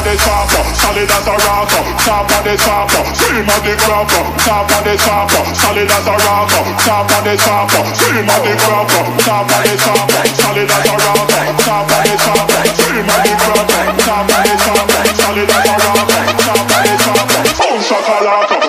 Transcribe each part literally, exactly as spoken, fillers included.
the chopper, solid as a rocker. Top of the chopper, scream of the cropper. Top of the chopper, solid as a rocker. Top of the chopper, scream of the cropper. Top of the chopper, solid as a rocker. Top of the chopper, scream of the cropper. Top of the chopper, solid as a rocker. Top of the chopper, boom shakalaka.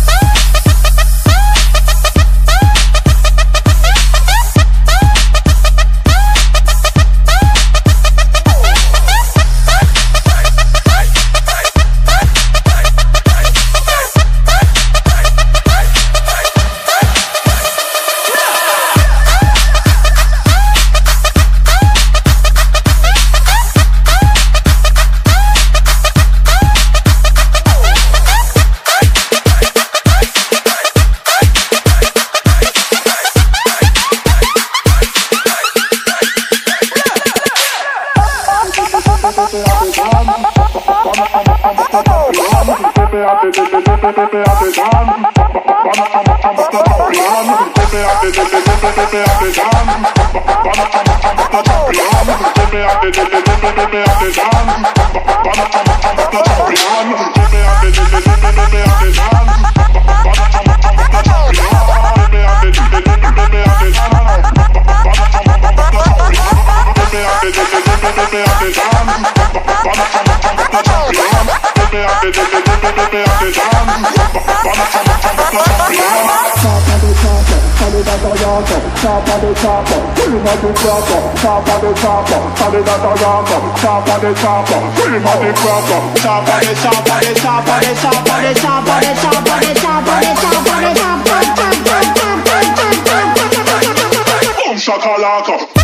Top of the chopper, scream of the cropper. Top of the chopper, solid as a rocker. Top of the chopper, scream of the cropper. Top of the chopper, the chopper, the chopper, the chopper, the chopper, the chopper, the chopper, the chopper, the chopper, boom shakalaka.